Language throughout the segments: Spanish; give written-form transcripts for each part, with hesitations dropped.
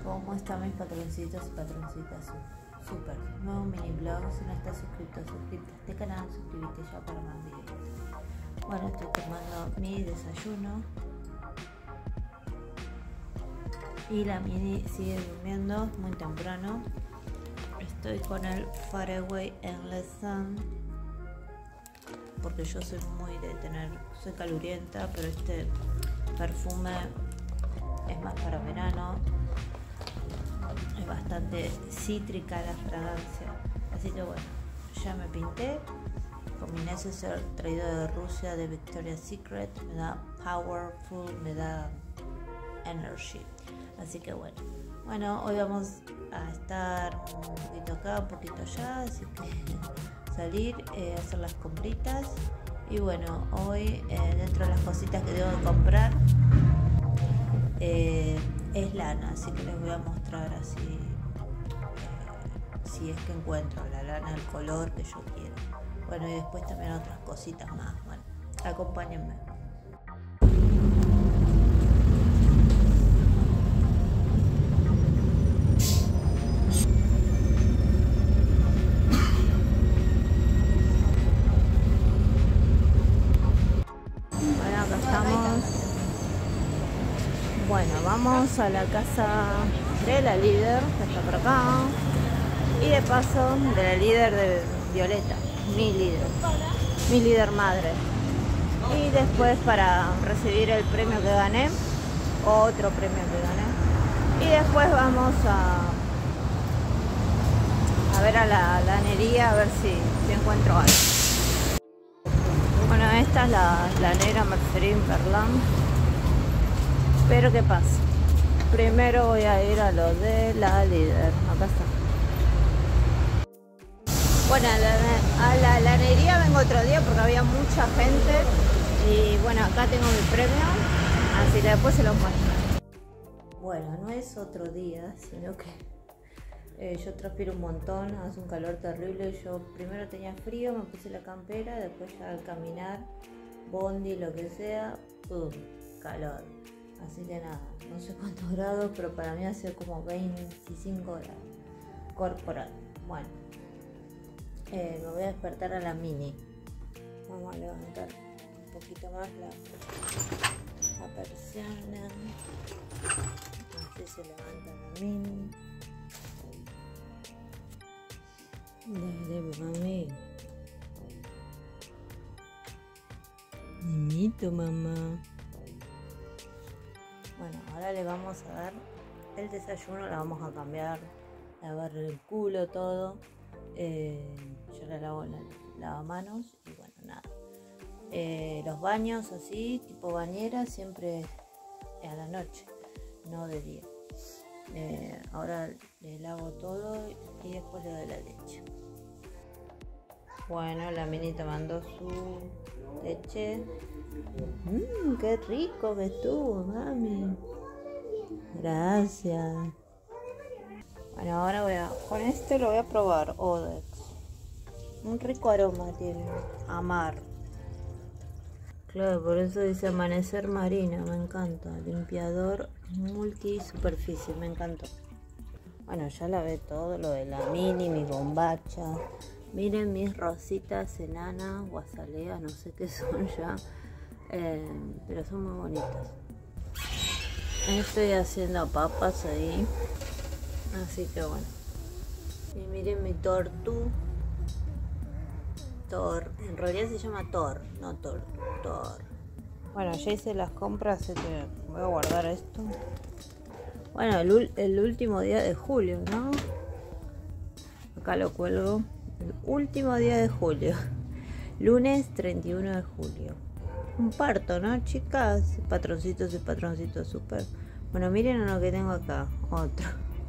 ¿Cómo están mis patroncitos y patroncitas? Super, nuevo mini blog. Si no estás suscrito, suscríbete a este canal, suscríbete ya para más videos. Bueno, estoy tomando mi desayuno y la mini sigue durmiendo muy temprano. Estoy con el Far Away Endless Sun porque yo soy muy de soy calurienta, pero este perfume es más para verano. Es bastante cítrica la fragancia, así que bueno, ya me pinté con mi neceser traído de Rusia de Victoria's Secret. Me da powerful, me da energy, así que bueno, hoy vamos a estar un poquito acá, un poquito allá, así que salir, hacer las compritas. Y bueno, hoy dentro de las cositas que debo de comprar es lana, así que les voy a mostrar así si es que encuentro la lana, el color que yo quiero. Bueno, y después también otras cositas más. Bueno, acompáñenme. Bueno, acá estamos. Bueno, vamos a la casa de la líder, que está por acá. Y de paso, de la líder de Violeta, mi líder madre. Y después para recibir el premio que gané, otro premio que gané. Y después vamos a ver a la lanería, a ver si encuentro algo. Bueno, esta es la lanera Mercerín Perlán. Pero ¿qué pasa? Primero voy a ir a lo de la líder. Acá está. Bueno, a la lanería vengo otro día porque había mucha gente. Y bueno, acá tengo mi premio, así que después se los muestro. Bueno, no es otro día, sino que yo transpiro un montón, hace un calor terrible. Yo primero tenía frío, me puse la campera, después ya al caminar, bondi, lo que sea, ¡pum! Calor. Así que nada, no sé cuántos grados, pero para mí hace como 25 grados corporal. Bueno, me voy a despertar a la mini. Vamos a levantar un poquito más la persiana. Así se levanta la mini. Dale, mami. Mimito, mamá. Bueno, ahora le vamos a dar el desayuno, la vamos a cambiar, lavarle el culo, todo. Yo le lavo el lavamanos y bueno, nada. Los baños así, tipo bañera, siempre a la noche, no de día. Ahora le lavo todo y después le doy la leche. Bueno, la mini tomando su leche. Qué rico que estuvo, mami. Gracias. Bueno, ahora con este lo voy a probar. Odex. Un rico aroma tiene. Amar. Claro, por eso dice amanecer marina. Me encanta. Limpiador multisuperficie. Me encantó. Bueno, ya lavé todo lo de la mini, mis bombachas. Miren mis rositas enanas, guasaleas, no sé qué son ya. Pero son muy bonitas. Estoy haciendo papas ahí, así que bueno. Y miren mi tortu. En realidad se llama Tor, no Tor. Bueno, ya hice las compras, así que voy a guardar esto. Bueno, el último día de julio, ¿no? Acá lo cuelgo. El último día de julio. Lunes 31 de julio. Un parto, ¿no, chicas? Patroncitos y patroncitos, súper. Bueno, miren lo que tengo acá. Otro.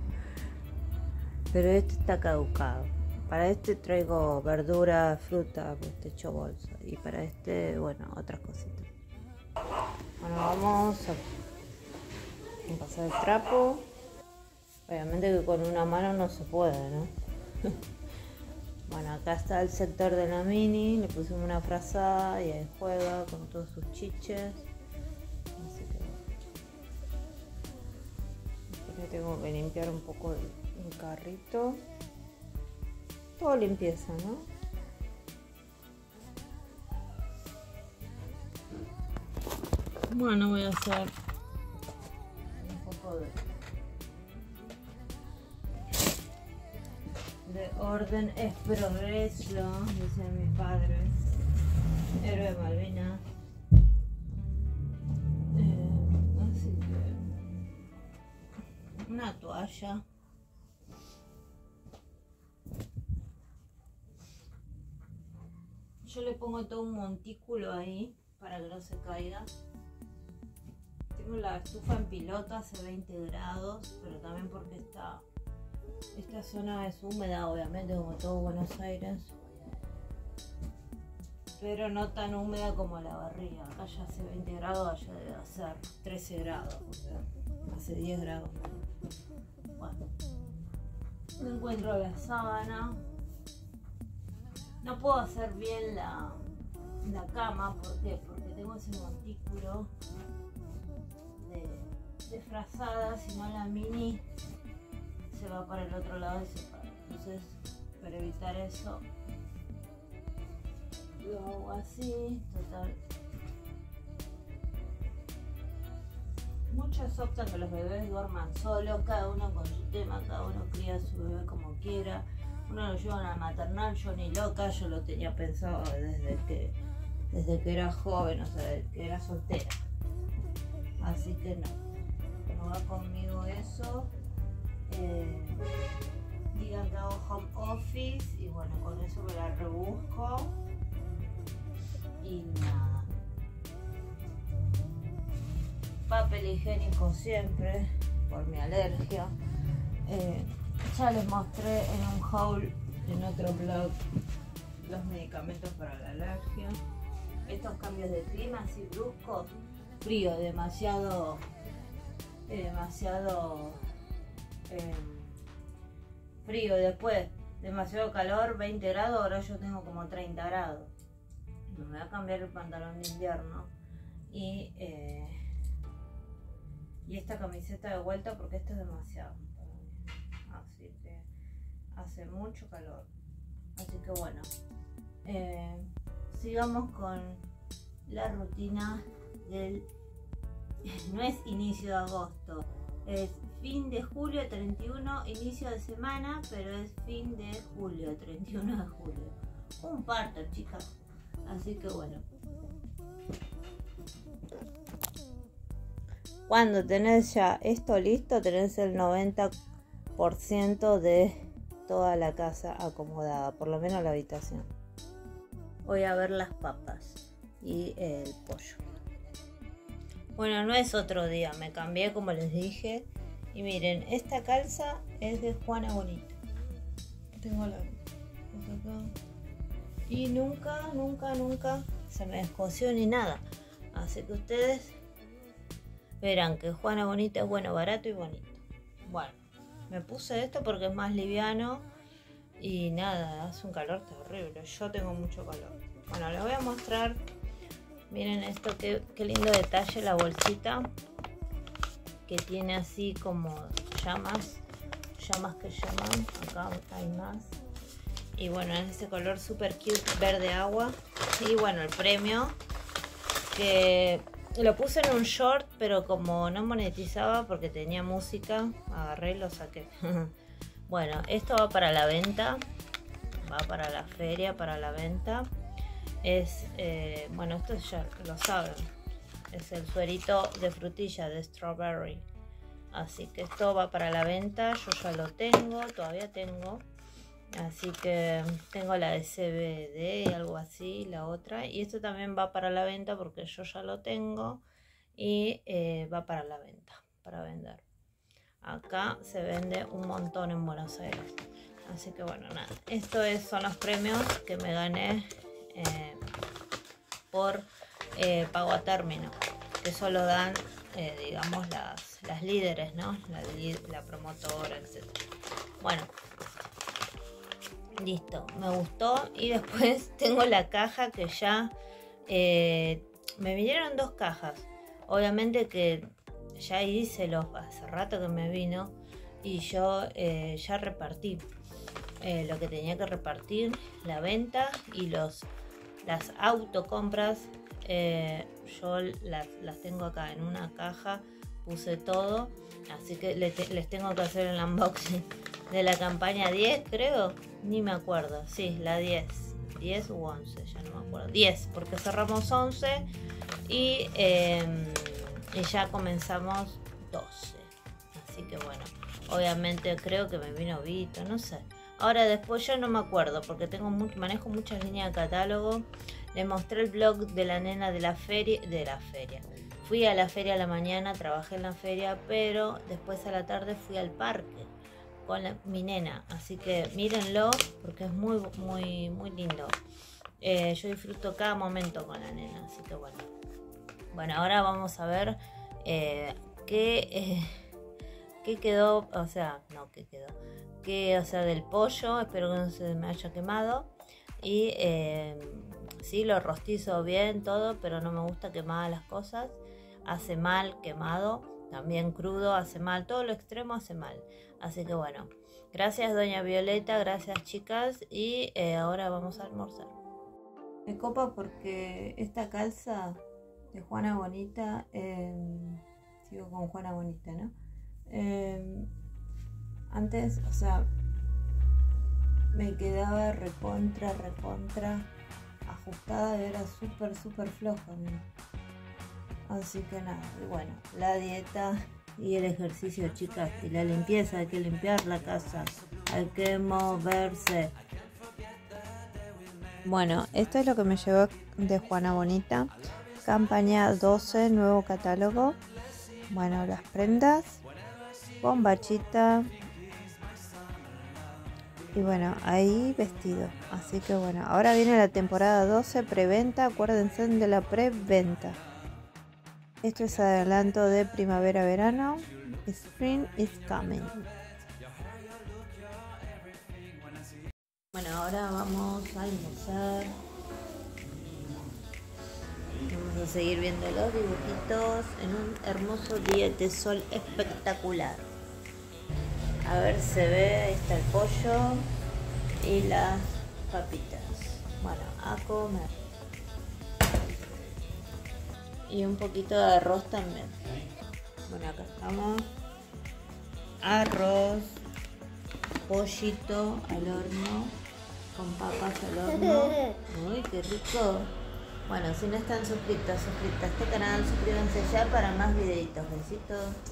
Pero este está caducado. Para este traigo verdura, fruta, este hecho bolsa. Y para este, bueno, otras cositas. Bueno, vamos a pasar el trapo. Obviamente que con una mano no se puede, ¿no? Bueno, acá está el sector de la mini, le pusimos una frazada y ahí juega con todos sus chiches. Así que Me tengo que limpiar un poco el carrito. Todo limpieza, ¿no? Bueno, voy a hacer un poco de orden es progreso, dicen mis padres. Héroe de Malvinas. Así que una toalla. Yo le pongo todo un montículo ahí para que no se caiga. Tengo la estufa en piloto, hace 20 grados, pero también porque esta zona es húmeda, obviamente, como todo Buenos Aires. Pero no tan húmeda como la barriga. Acá ya hace 20 grados, allá debe hacer 13 grados, o sea, hace 10 grados. Bueno, no encuentro la sábana. No puedo hacer bien la cama, ¿por qué? Porque tengo ese montículo de frazada, si no la mini se va para el otro lado y se para. Entonces, para evitar eso, lo hago así, total. Muchos optan que los bebés duerman solos, cada uno con su tema, cada uno cría a su bebé como quiera. Uno lo llevan a maternal, yo ni loca, yo lo tenía pensado desde que era joven, o sea, desde que era soltera. Así que no va conmigo eso. Digan que hago home office y bueno, con eso me la rebusco. Y nada. Papel higiénico siempre, por mi alergia. Ya les mostré en un haul, en otro blog, los medicamentos para la alergia. Estos cambios de clima así bruscos, frío, demasiado frío, después demasiado calor, 20 grados, ahora yo tengo como 30 grados. Me voy a cambiar el pantalón de invierno y esta camiseta de vuelta porque esto es demasiado. Así que hace mucho calor, así que bueno, sigamos con la rutina del no es inicio de agosto, es fin de julio 31, inicio de semana, pero es fin de julio 31 de julio, un parto, chicas. Así que bueno, cuando tenés ya esto listo, tenés el 90% de toda la casa acomodada, por lo menos la habitación. Voy a ver las papas y el pollo. Bueno, no es otro día, me cambié como les dije. Y miren, esta calza es de Juana Bonita. Tengo la acá. Y nunca se me descosió ni nada. Así que ustedes verán que Juana Bonita es bueno, barato y bonito. Bueno, me puse esto porque es más liviano y nada, hace un calor terrible. Yo tengo mucho calor. Bueno, les voy a mostrar. Miren esto, qué lindo detalle, la bolsita que tiene así como llamas que llaman. Acá hay más. Y bueno, es ese color super cute, verde agua. Y bueno, el premio que lo puse en un short, pero como no monetizaba porque tenía música, agarré y lo saqué. Bueno, esto va para la venta, va para la feria, para la venta. Es, bueno, esto ya lo saben, es el suerito de frutilla de strawberry. Así que esto va para la venta, yo ya lo tengo, todavía tengo. Así que tengo la de CBD y algo así, la otra. Y esto también va para la venta porque yo ya lo tengo. Y va para la venta, para vender. Acá se vende un montón en Buenos Aires. Así que bueno, nada. Esto son los premios que me gané por pago a término. Que solo dan, digamos, las líderes, ¿no? La promotora, etc. Bueno. Listo, me gustó. Y después tengo la caja que ya me vinieron 2 cajas. Obviamente que ya hice hace rato que me vino y yo ya repartí lo que tenía que repartir, la venta y las autocompras. Yo las tengo acá en una caja, puse todo, así que les tengo que hacer el unboxing de la campaña 10, creo, ni me acuerdo, sí, la 10 u 11, ya no me acuerdo, 10, porque cerramos 11 y ya comenzamos 12, así que bueno, obviamente creo que me vino Vito, no sé. Ahora después yo no me acuerdo porque manejo muchas líneas de catálogo. Le mostré el blog de la nena de la feria. Fui a la feria a la mañana, trabajé en la feria, pero después a la tarde fui al parque con mi nena. Así que mírenlo porque es muy, muy, muy lindo. Yo disfruto cada momento con la nena, así que bueno. Bueno, ahora vamos a ver qué quedó, o sea, del pollo. Espero que no se me haya quemado. Y sí, lo rostizo bien todo, pero no me gusta quemadas las cosas. Hace mal quemado, también crudo hace mal, todo lo extremo hace mal. Así que bueno, gracias doña Violeta, gracias chicas, y ahora vamos a almorzar. Me copa porque esta calza de Juana Bonita, sigo con Juana Bonita, ¿no? Antes, o sea, me quedaba recontra ajustada y era súper floja, ¿no? Así que nada, y bueno, la dieta y el ejercicio, chicas, y la limpieza, hay que limpiar la casa, hay que moverse. Bueno, esto es lo que me llevó de Juana Bonita, campaña 12, nuevo catálogo. Bueno, las prendas, bombachita. Y bueno, ahí vestido. Así que bueno, ahora viene la temporada 12, preventa. Acuérdense de la preventa. Esto es adelanto de primavera-verano. Spring is coming. Bueno, ahora vamos a almorzar. Vamos a seguir viendo los dibujitos en un hermoso día de sol espectacular. A ver, se ve, ahí está el pollo y las papitas. Bueno, a comer. Y un poquito de arroz también. Bueno, acá estamos. Arroz, pollito al horno, con papas al horno. Uy, qué rico. Bueno, si no están suscritos a este canal, suscríbanse ya para más videitos. Besitos.